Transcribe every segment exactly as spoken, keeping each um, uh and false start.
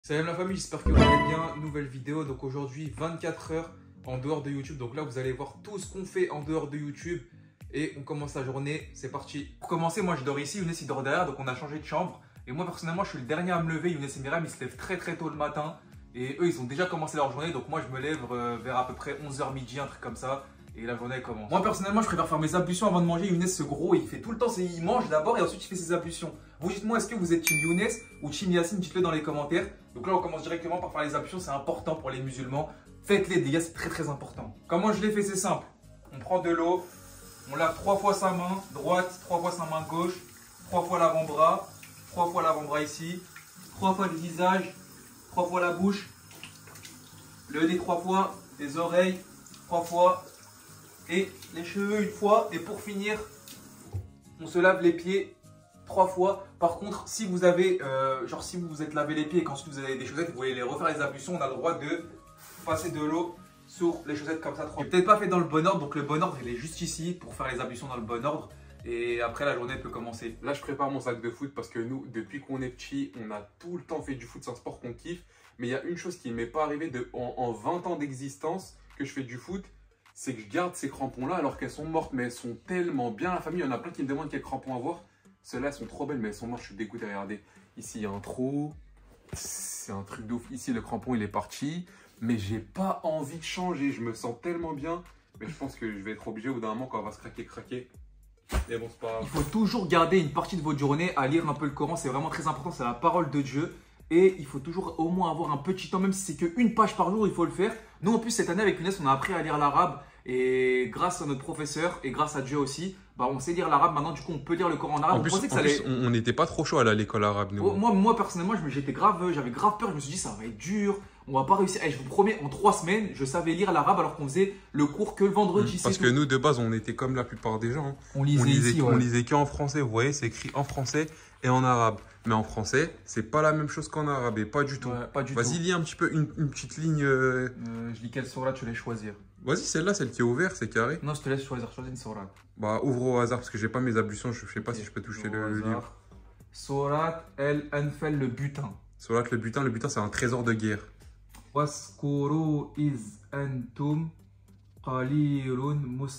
Salut la famille, j'espère que vous allez bien. Nouvelle vidéo, donc aujourd'hui vingt-quatre heures en dehors de YouTube. Donc là vous allez voir tout ce qu'on fait en dehors de YouTube. Et on commence la journée, c'est parti. Pour commencer, moi je dors ici, Younes il dort derrière, donc on a changé de chambre. Et moi personnellement je suis le dernier à me lever, Younes et Myriam ils se lèvent très très tôt le matin. Et eux ils ont déjà commencé leur journée, donc moi je me lève euh, vers à peu près onze heures midi, un truc comme ça. Et la journée elle commence. Moi personnellement je préfère faire mes ablutions avant de manger. Younes ce gros il fait tout le temps, il mange d'abord et ensuite il fait ses ablutions. Vous dites-moi, est-ce que vous êtes team Younes ou team Yacine? Dites-le dans les commentaires. Donc là on commence directement par faire les ablutions, c'est important pour les musulmans. Faites-les les gars, c'est très très important. Comment je l'ai fait, c'est simple. On prend de l'eau, on lave trois fois sa main droite, trois fois sa main gauche, trois fois l'avant-bras, trois fois l'avant-bras ici, trois fois le visage, trois fois la bouche, le nez trois fois, les oreilles trois fois et les cheveux une fois. Et pour finir, on se lave les pieds trois fois. Par contre, si vous avez, euh, genre si vous vous êtes lavé les pieds et qu'ensuite vous avez des chaussettes, vous voulez les refaire les ablutions, on a le droit de passer de l'eau sur les chaussettes comme ça. J'ai peut-être pas fait dans le bon ordre, donc le bon ordre il est juste ici pour faire les ablutions dans le bon ordre. Et après la journée peut commencer. Là je prépare mon sac de foot parce que nous, depuis qu'on est petit, on a tout le temps fait du foot, c'est un sport qu'on kiffe. Mais il y a une chose qui ne m'est pas arrivée de, en, en vingt ans d'existence que je fais du foot, c'est que je garde ces crampons là alors qu'elles sont mortes, mais elles sont tellement bien. La famille, il y en a plein qui me demandent quels crampons avoir. Celles-là elles sont trop belles mais elles sont mortes, je suis dégoûté. Regardez, ici il y a un trou, c'est un truc de ouf. Ici le crampon il est parti, mais j'ai pas envie de changer, je me sens tellement bien. Mais je pense que je vais être obligé au bout d'un moment quand on va se craquer, craquer. Mais bon, c'est pas grave. Il faut toujours garder une partie de votre journée à lire un peu le Coran, c'est vraiment très important, c'est la parole de Dieu. Et il faut toujours au moins avoir un petit temps, même si c'est qu'une page par jour, il faut le faire. Nous en plus cette année avec Younes, on a appris à lire l'arabe. Et grâce à notre professeur et grâce à Dieu aussi, bah on sait lire l'arabe. Maintenant du coup on peut lire le Coran en arabe. En plus, on pensait que en ça plus, allait... on n'était pas trop chaud à l'école arabe nous. Oh, moi, moi personnellement j'étais grave, j'avais grave peur, je me suis dit ça va être dur, on va pas réussir. Et je vous promets, en trois semaines je savais lire l'arabe alors qu'on faisait le cours que le vendredi. Mmh, parce que tout. Nous de base on était comme la plupart des gens. On lisait, on lisait, ici, on ouais. lisait qu'en français, vous voyez c'est écrit en français et en arabe. Mais en français c'est pas la même chose qu'en arabe et pas du tout. Ouais, pas du Vas-y lis un petit peu une, une petite ligne. Euh... Euh, je lis quelle sourate tu laisses choisir? Vas-y celle-là, celle qui est ouverte, c'est carré. Non je te laisse choisir, choisis une sourate. Bah ouvre au hasard parce que j'ai pas mes ablutions, je sais pas okay. si je peux toucher le, le livre. Sourate El Anfal, le butin. Sourate le butin, le butin c'est un trésor de guerre. Waskuru iz antum qalilun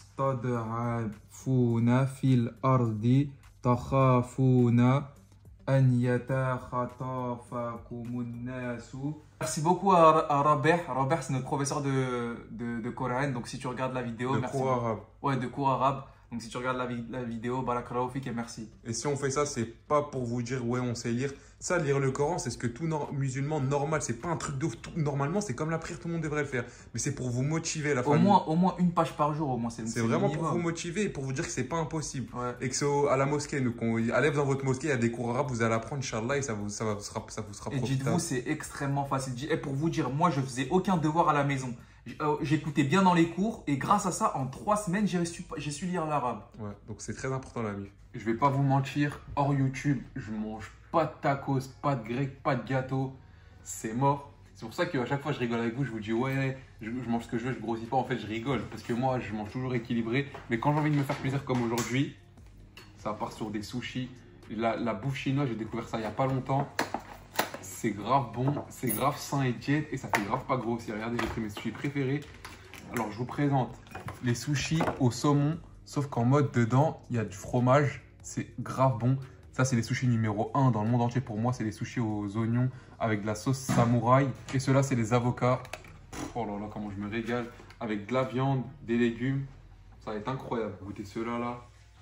mustad'afuna fil ardi takhafuna an yatakhatafakumun nasu. Merci beaucoup à, à Robert. Robert c'est notre professeur de, de, de coréen. Donc si tu regardes la vidéo, de merci. cours arabe. Ouais, de cours arabe. Donc si tu regardes la, la vidéo, barakallahu fik et merci. Et si on fait ça, c'est pas pour vous dire ouais on sait lire. Ça, lire le Coran, c'est ce que tout no musulman normal, c'est pas un truc de ouf. Normalement, c'est comme la prière, tout le monde devrait le faire. Mais c'est pour vous motiver la famille. Au moins, au moins une page par jour, au moins c'est C'est vraiment pour vous motiver et pour vous dire que c'est pas impossible. Ouais. Et que c'est à la mosquée, nous, qu'on allez dans votre mosquée, il y a des cours arabes, vous allez apprendre, Inch'Allah, et ça vous, ça vous sera, ça vous sera et profitable. dites-vous, c'est extrêmement facile. Et pour vous dire, moi, je faisais aucun devoir à la maison. J'écoutais bien dans les cours et grâce à ça, en trois semaines, j'ai su, su lire l'arabe. Ouais, donc c'est très important l'ami. Je vais pas vous mentir, hors YouTube, je mange pas de tacos, pas de grec, pas de gâteau. C'est mort. C'est pour ça qu'à chaque fois je rigole avec vous, je vous dis ouais, je, je mange ce que je veux, je grossis pas. En fait, je rigole parce que moi, je mange toujours équilibré. Mais quand j'ai envie de me faire plaisir comme aujourd'hui, ça part sur des sushis. La, la bouffe chinoise, j'ai découvert ça il y a pas longtemps. C'est grave bon, c'est grave sain et diète et ça fait grave pas grossir. Regardez, j'ai pris mes sushis préférés. Alors, je vous présente les sushis au saumon, sauf qu'en mode dedans, il y a du fromage. C'est grave bon. Ça, c'est les sushis numéro un dans le monde entier. Pour moi, c'est les sushis aux oignons avec de la sauce samouraï. Et ceux-là, c'est les avocats. Oh là là, comment je me régale. Avec de la viande, des légumes. Ça va être incroyable. Goûtez ceux-là, là.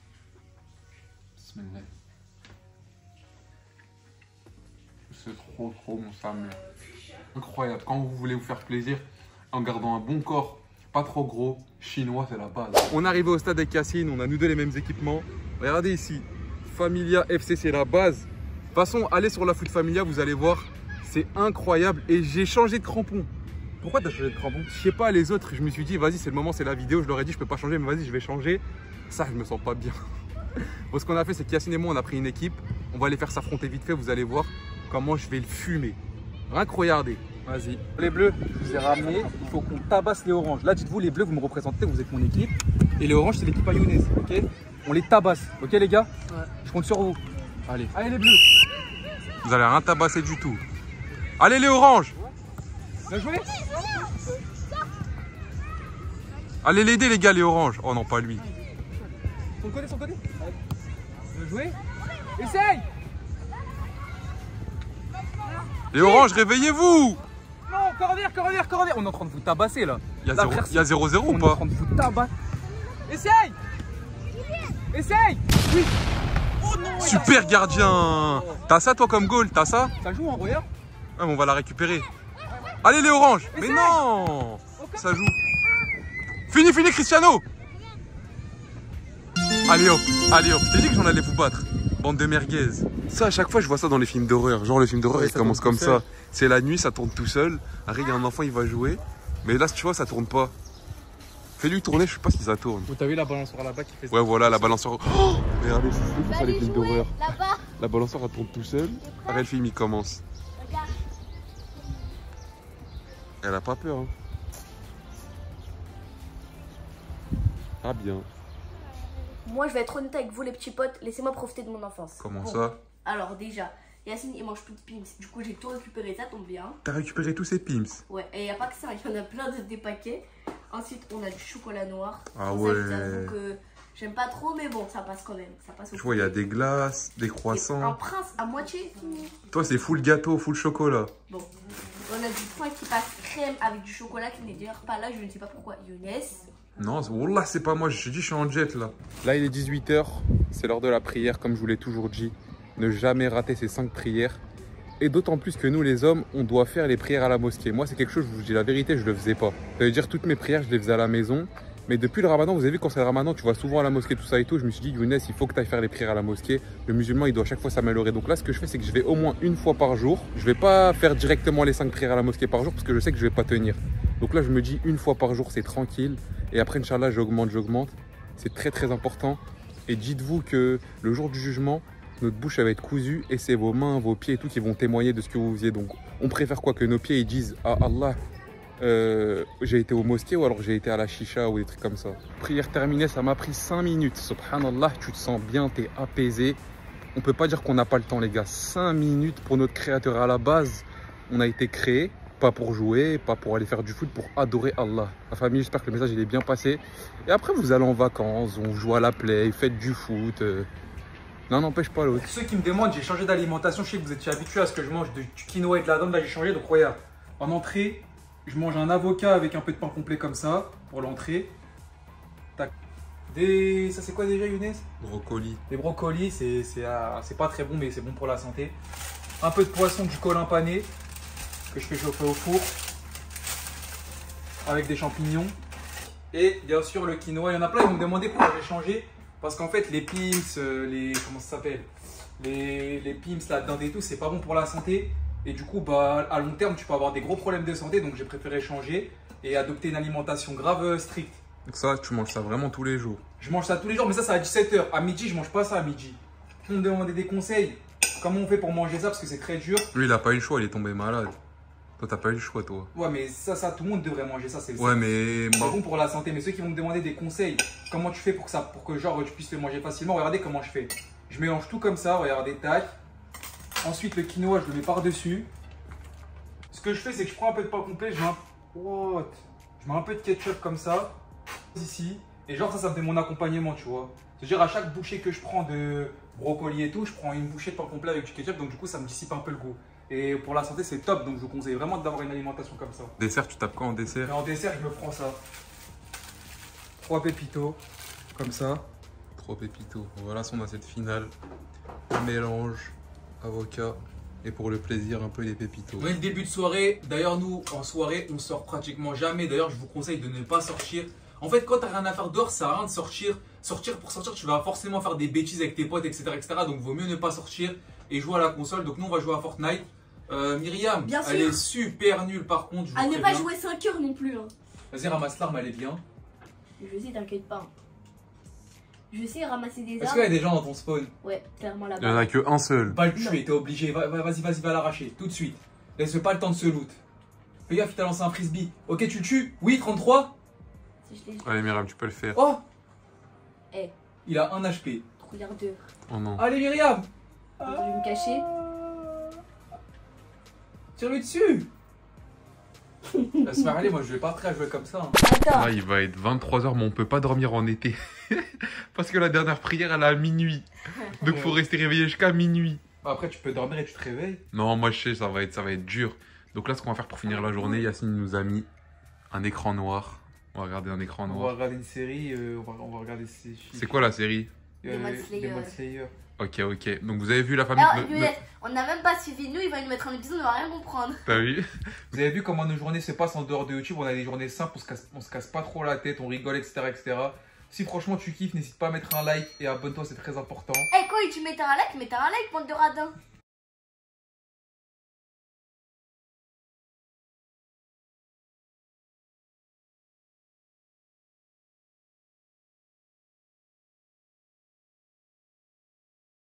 Bismillah. C'est trop, trop bon, ça mère. Incroyable. Quand vous voulez vous faire plaisir, en gardant un bon corps, pas trop gros, chinois, c'est la base. On est arrivé au stade avec Yacine, on a nous deux les mêmes équipements. Regardez ici, Familia F C, c'est la base. De toute façon, allez sur la Foot Familia, vous allez voir, c'est incroyable. Et j'ai changé de crampon. Pourquoi tu as changé de crampon? Je sais pas, les autres, je me suis dit, vas-y, c'est le moment, c'est la vidéo. Je leur ai dit, je peux pas changer, mais vas-y, je vais changer. Ça, je me sens pas bien. Bon, ce qu'on a fait, c'est qu'Yacine et moi, on a pris une équipe. On va les faire s'affronter vite fait, vous allez voir comment je vais le fumer. Rien que regardez. Vas-y. Les bleus, je vous ai ramené. Il faut qu'on tabasse les oranges. Là, dites-vous, les bleus, vous me représentez, vous êtes mon équipe. Et les oranges, c'est l'équipe à Younes, ok? On les tabasse, ok les gars? Ouais. Je compte sur vous. Allez, allez les bleus. Vous allez rien tabasser du tout. Allez les oranges. Bien joué. Allez l'aider les gars, les oranges. Oh non, pas lui. Son côté, son côté. Bien joué. Essaye. Les oranges, réveillez-vous. Non, corner, corner, corner. On est en train de vous tabasser là. Il y a zéro zéro ou On est pas? en train de vous tabasser. Essaye. Essaye. Oui. Oh non, Super gardien. T'as ça toi comme goal? T'as ça? Ça joue en regarde. Ah, mais on va la récupérer. Allez les oranges. Mais Essaye. non. Ça joue. Fini, fini Cristiano. Allez hop, allez hop. Je t'ai dit que j'en allais vous battre. Bande de merguez. Ça, à chaque fois, je vois ça dans les films d'horreur. Genre, le film d'horreur, Ouais, il ça commence tourne comme tout ça. seul. C'est la nuit, ça tourne tout seul. Après, il y a un enfant, il va jouer. Mais là, tu vois, ça tourne pas. Fais-lui tourner, je sais pas si ça tourne. Vous avez la balançoire là-bas qui fait ça. Ouais, voilà, la balançoire. Oh, regardez, c'est ça les films d'horreur. Là-bas. La balançoire, elle tourne tout seul. Après, le film, il commence. Regarde. Elle a pas peur, hein. Ah bien. Moi, je vais être honnête avec vous, les petits potes. Laissez-moi profiter de mon enfance. Comment Bon. ça? Alors, déjà, Yacine, il mange plus de pims. Du coup, j'ai tout récupéré. Ça tombe bien. T'as récupéré tous ces pims? Ouais, et il n'y a pas que ça. Il y en a plein de des paquets. Ensuite, on a du chocolat noir. Ah Bon, ouais. ça, je vous avoue que j'aime pas trop, mais bon, ça passe quand même. Ça passe au Je vois, il y a foyer. des glaces, des Et un croissants. prince à moitié fini. Toi, c'est full gâteau, full chocolat. Bon, on a du pain qui passe crème avec du chocolat qui n'est d'ailleurs pas là. Je ne sais pas pourquoi. Younes. Non, Wallah, c'est pas moi, je te dis, je suis en jet là. Là, il est dix-huit heures, c'est l'heure de la prière, comme je vous l'ai toujours dit. Ne jamais rater ces cinq prières. Et d'autant plus que nous, les hommes, on doit faire les prières à la mosquée. Moi, c'est quelque chose, je vous dis la vérité, je le faisais pas. Ça veut dire, toutes mes prières, je les faisais à la maison. Mais depuis le ramadan, vous avez vu, quand c'est le ramadan, tu vas souvent à la mosquée, tout ça et tout. Je me suis dit, Younes, il faut que tu ailles faire les prières à la mosquée. Le musulman, il doit à chaque fois s'améliorer. Donc là, ce que je fais, c'est que je vais au moins une fois par jour. Je vais pas faire directement les cinq prières à la mosquée par jour parce que je sais que je vais pas tenir. Donc là, je me dis une fois par jour, c'est tranquille. Et après, Inch'Allah, j'augmente, j'augmente. C'est très, très important. Et dites-vous que le jour du jugement, notre bouche, elle va être cousue et c'est vos mains, vos pieds et tout qui vont témoigner de ce que vous faisiez. Donc, on préfère quoi? Que nos pieds, ils disent à Allah, euh, j'ai été au mosquée ou alors j'ai été à la chicha ou des trucs comme ça. Prière terminée, ça m'a pris cinq minutes. Subhanallah, tu te sens bien, t'es apaisé. On peut pas dire qu'on n'a pas le temps, les gars. cinq minutes pour notre créateur à la base. On a été créé. Pas pour jouer, pas pour aller faire du foot, pour adorer Allah. La famille, j'espère que le message il est bien passé. Et après, vous allez en vacances, on joue à la play, faites du foot. Euh... Non, n'empêche pas l'autre. Ceux qui me demandent, j'ai changé d'alimentation. Je sais que vous étiez habitués à ce que je mange du quinoa et de la dinde. Là, j'ai changé. Donc, regarde, en entrée, je mange un avocat avec un peu de pain complet comme ça pour l'entrée. Tac. Des... Ça, c'est quoi déjà, Younes? Brocoli. Des brocolis, c'est euh, pas très bon, mais c'est bon pour la santé. Un peu de poisson, du colin pané que je fais chauffer au four avec des champignons et bien sûr le quinoa. Il y en a plein, ils vont me demander pourquoi j'ai changé parce qu'en fait les pims, euh, les comment ça s'appelle, les, les pims, la dinde et tout, c'est pas bon pour la santé et du coup bah à long terme tu peux avoir des gros problèmes de santé, donc j'ai préféré changer et adopter une alimentation grave euh, stricte. Donc ça, tu manges ça vraiment tous les jours? Je mange ça tous les jours, mais ça c'est à dix-sept heures. À midi je mange pas ça à midi. On me demandait des conseils, comment on fait pour manger ça parce que c'est très dur. Lui, il a pas eu le choix, il est tombé malade. Toi, t'as pas eu le choix, toi. Ouais, mais ça, ça, tout le monde devrait manger ça. C'est Ouais, mais c'est moi, bon pour la santé. Mais ceux qui vont me demander des conseils, comment tu fais pour que ça, pour que genre tu puisses le manger facilement, regardez comment je fais. Je mélange tout comme ça, regardez, tac. Ensuite, le quinoa, je le mets par-dessus. Ce que je fais, c'est que je prends un peu de pain complet, je mets un... What je mets un peu de ketchup comme ça, ici. Et genre ça, ça me fait mon accompagnement, tu vois. C'est-à-dire à chaque bouchée que je prends de brocoli et tout, je prends une bouchée de pain complet avec du ketchup. Donc du coup, ça me dissipe un peu le goût. Et pour la santé, c'est top. Donc je vous conseille vraiment d'avoir une alimentation comme ça. dessert, tu tapes quoi en dessert? Et en dessert, je me prends ça. Trois pépitos, comme ça. Trois pépitos. Voilà, on a cette finale. Un mélange, avocat. Et pour le plaisir, un peu les pépitos. On est le début de soirée. D'ailleurs, nous, en soirée, on sort pratiquement jamais. D'ailleurs, je vous conseille de ne pas sortir. En fait, quand tu n'as rien à faire dehors, ça sert à rien de sortir. Sortir pour sortir, tu vas forcément faire des bêtises avec tes potes, et cetera et cetera. Donc, vaut mieux ne pas sortir et jouer à la console. Donc, nous, on va jouer à Fortnite. Euh, Myriam, Bien elle sûr. est super nulle par contre. Je vous À ne pas préviens. jouer cinq heures non plus. Hein. Vas-y, ramasse l'arme, elle est bien. Je sais, t'inquiète pas. Je sais ramasser des Est-ce armes. qu'il y a des gens dans ton spawn? Ouais, clairement Il n'y en là-bas. a que un seul. Va le tuer, t'es obligé. Va- va- Vas-y, vas-y, va l'arracher, tout de suite. Laisse pas le temps de se loot. Fais gaffe, il t'a lancé un frisbee. Ok, tu le tues? Oui, trente-trois? Si je l'ai- Allez, Myriam, tu peux le faire. Oh! Eh. Il a un H P. Regarde. Oh non. Allez, Myriam! Je vais me cacher. Tire-lui dessus. Laisse faire aller, moi je vais pas prêt à jouer comme ça. Hein. Attends. Là, il va être vingt-trois heures, mais on peut pas dormir en été. Parce que la dernière prière, elle est à minuit. Donc, faut rester réveillé jusqu'à minuit. Après, tu peux dormir et tu te réveilles. Non, moi, je sais, ça va être, ça va être dur. Donc là, ce qu'on va faire pour finir la journée, Yacine nous a mis un écran noir. On va regarder un écran On va noir. regarder une série, euh, on, va, on va regarder ces C'est quoi la série? Demon Slayer. Demon Slayer. Ok, ok. Donc, vous avez vu la famille... Alors, no- Younes, on n'a même pas suivi nous, il va nous mettre un épisode, on va rien comprendre. T'as vu? Vous avez vu comment nos journées se passent en dehors de YouTube? On a des journées simples, on se casse, on se casse pas trop la tête, on rigole, et cetera, et cetera. Si franchement tu kiffes, n'hésite pas à mettre un like et abonne-toi, c'est très important. Eh, quoi, tu mettais un like, mettez un like, bande de radins.